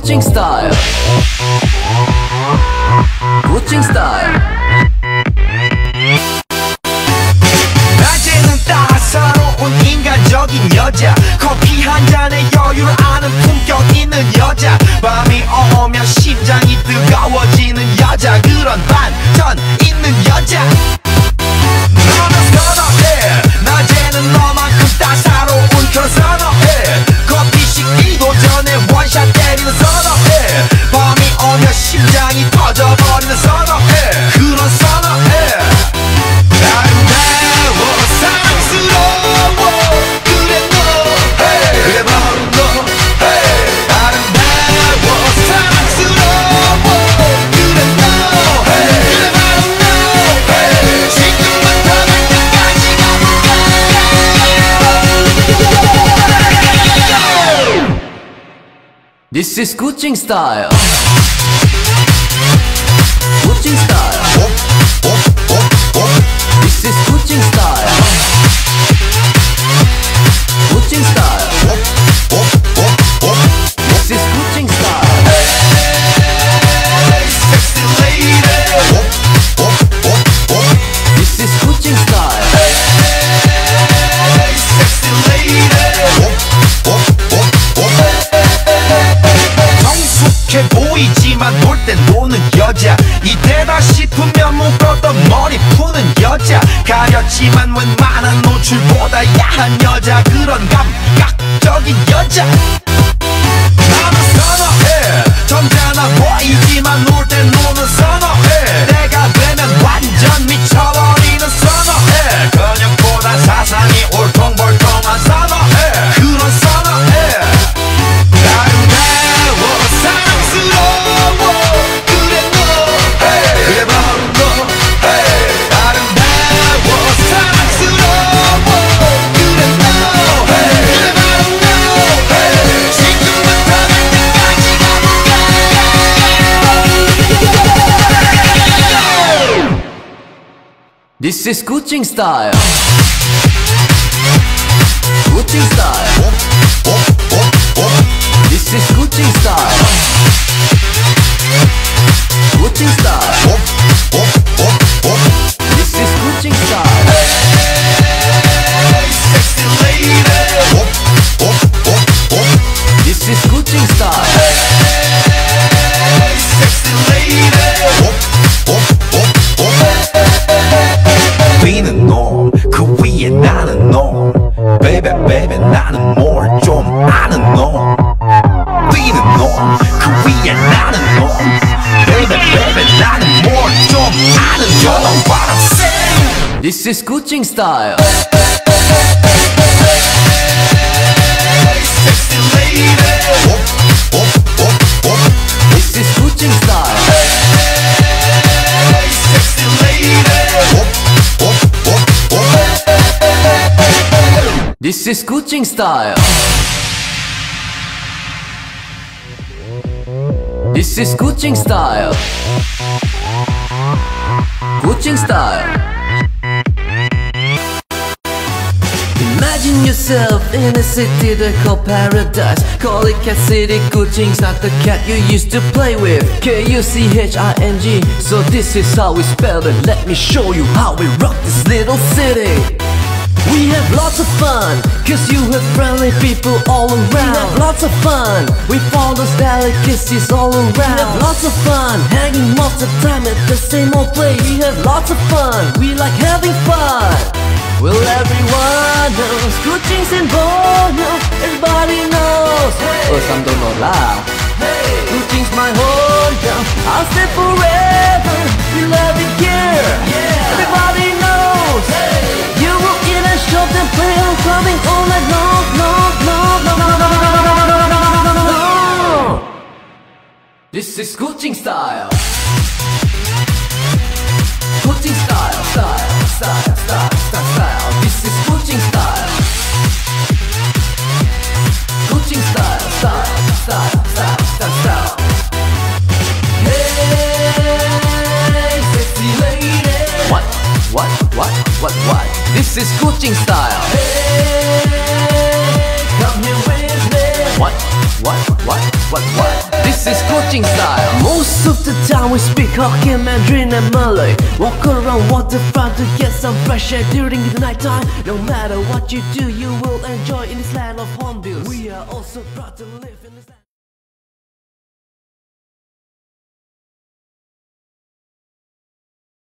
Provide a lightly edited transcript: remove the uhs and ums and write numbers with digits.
Coaching style. Coaching style. 낮에는 따사로운 인간적인 여자, 커피 한 잔에 여유를 아는 품격 있는 여자, 밤이 오면 심장이 뜨거워지는 여자, 그런 반전 있는 여자. 너는 선어해, 낮에는 너만큼 따사로운 그런 선어해, 커피 식기도 전에 원샷 때리는 선어해, 밤이 오면 심장이 터져버리는 선어해, 그런 선어해. 아름다워 사랑스러워 그래 너 hey. 그래 바로 너 hey. 아름다워 사랑스러워 그래 너 hey. 그래 바로 너 hey. 지금부터 갈 때까지 가볼까. This is coaching style. Coaching style. This is coaching style. Coaching style. This is coaching style. Hey, sexy lady. This is coaching style. Hey, sexy lady. 성숙해 보이지만 놀 땐 노는 여자, 이때다 싶으면 묶었던 머리 푸는 여자, 가렸지만 웬만한 노출보다 야한 여자, 그런 감각적인 여자. 나는 선어해, 점잖아 보이지만 놀 땐 노는 선어해, 내가 되면 완전 미쳐버리는 선어해, 근육보다 사상이 울퉁불퉁한 선어해, 그런 선어해. 아름다워 사랑스러워 그래 너 hey. 그래 바로 너 hey. 아름다워 사랑스러워 그래 너 hey. 그래 바로 너 hey. 지금부터 갈 때까지 가볼까. This is coaching style. Coaching style. This is coaching style. Coaching style. This is coaching style. Hey, sexy lady. This is coaching style. Hey, sexy lady. 위는 놈, 그 위에 나는 놈, baby baby 나는 뭘 좀 아는 놈. 위는 놈, 그 위에 나는 놈, baby baby 나는 뭘 좀 아는 놈. You know what I'm saying? This is coaching style. Hey, sexy lady. This is coaching style. Hey, sexy lady. This is coaching style. This is coaching style. Coaching style. Imagine yourself in a city they call paradise. Call it Cat City. Coaching's not the cat you used to play with. Kuching. So this is how we spell it. Let me show you how we rock this little city. We have lots of fun, cause you have friendly people all around. We have lots of fun, with all those delicacies all around. We have lots of fun, hanging most of the time at the same old place. We have lots of fun, we like having fun. Well, everyone knows, Coaching's in Borneo, everybody knows. Hey. Oh, some don't know lah. Hey. Coaching's my hometown, I'll stay forever. We love it here, yeah. Everybody knows. Hey. You walk in and shop and play on coming all night long, long, long, long, long, long, long, long, long, long. This is Coaching style. Coaching style, style, style, style, style, style. This is Coaching style. Coaching style, style, style, style, style, style. Hey, sexy lady. What? This is Coaching style. Hey, come here with me. What? What? This is coaching style. Most of the time we speak Hokkien, Mandarin and Malay. Walk around waterfront to get some fresh air during the night time. No matter what you do, you will enjoy in this land of hornbills. We are also proud to live in this land.